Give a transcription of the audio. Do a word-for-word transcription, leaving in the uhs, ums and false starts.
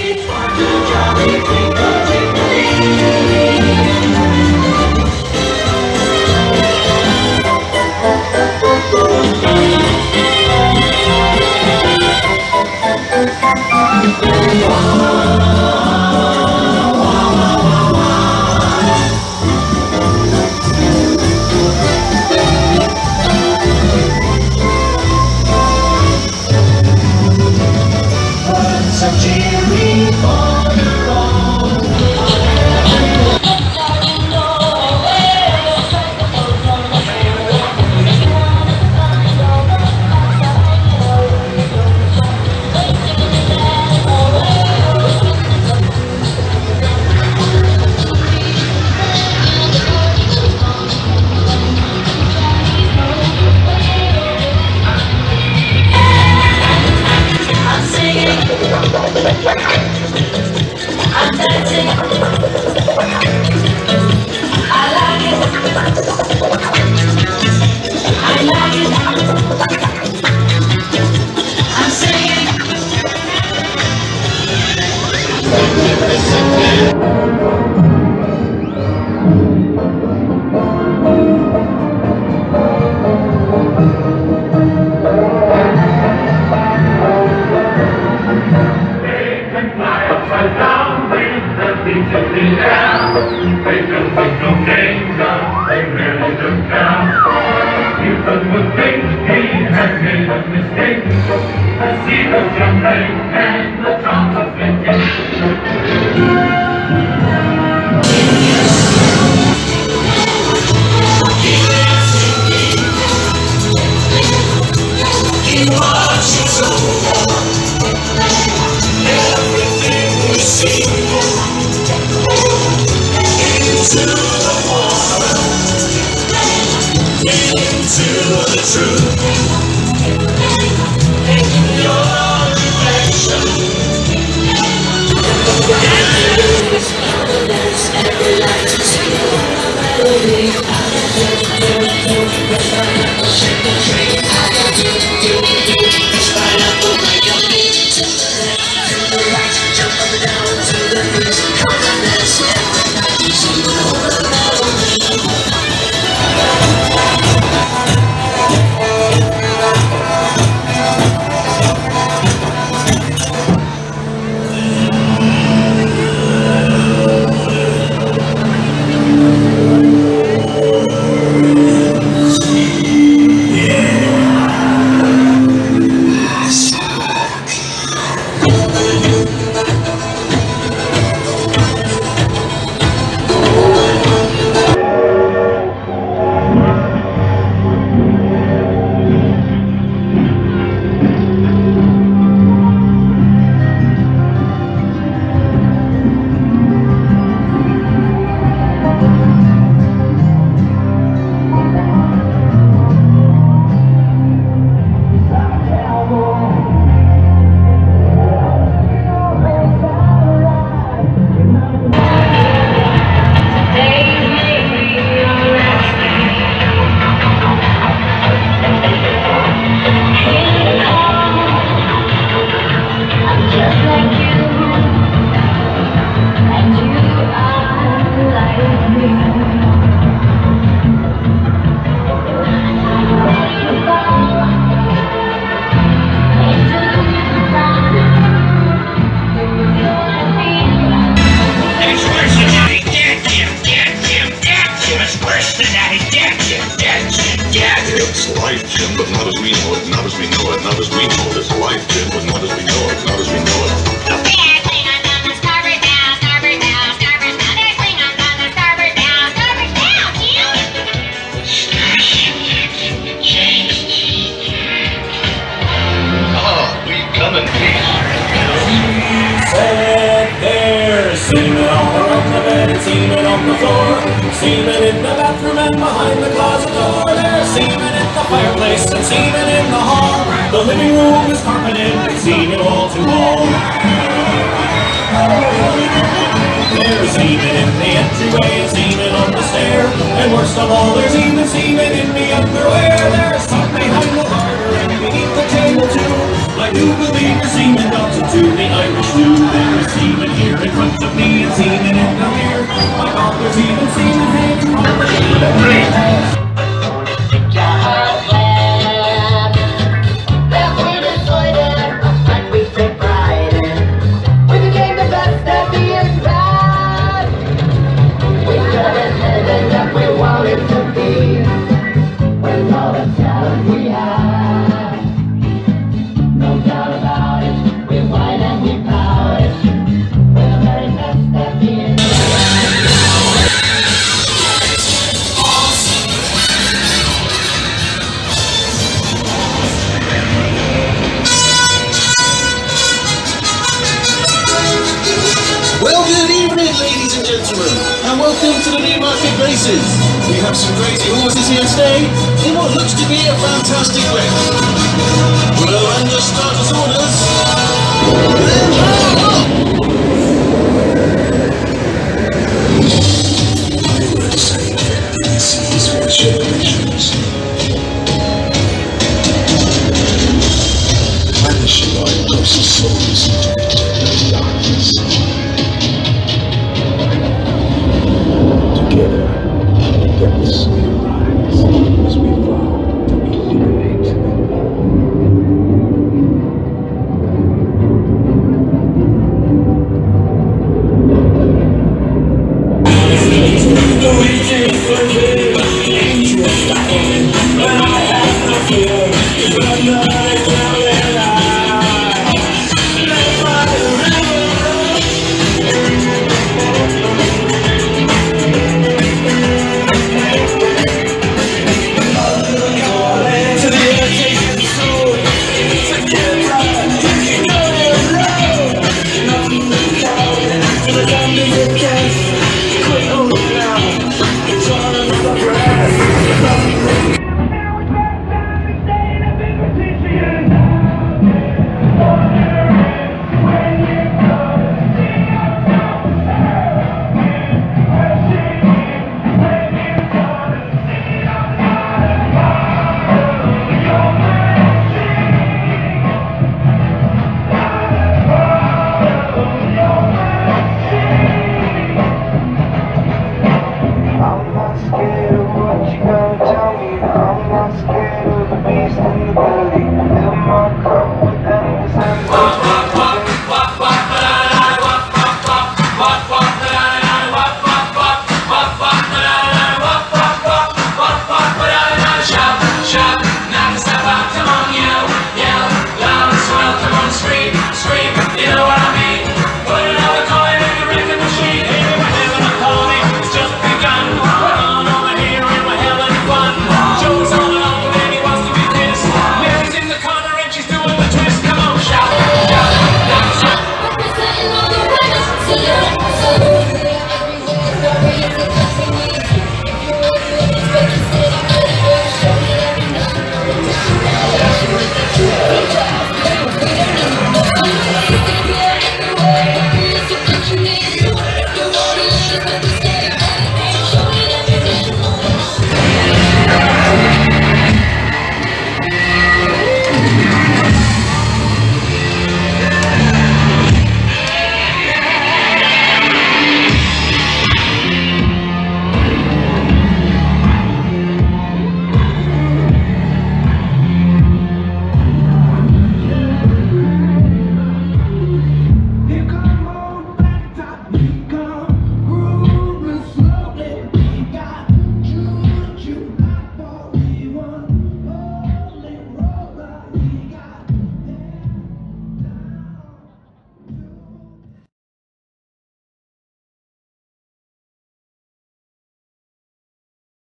Semen in the bathroom and behind the closet door. There's semen in the fireplace and semen in the hall. The living room is carpeted with semen wall to wall. There's semen in the entryway and semen on the stair. And worst of all, there's even semen in the underwear. There's some behind the larder and beneath the table too. I do believe there's semen melted to the Irish too. There's semen here in front of me and semen in the rear. My God, there's even semen hanging from the tree. Well, good evening, ladies and gentlemen, and welcome to the Newmarket Races. We have some crazy horses here today in what looks to be a fantastic race. Well, under starters orders.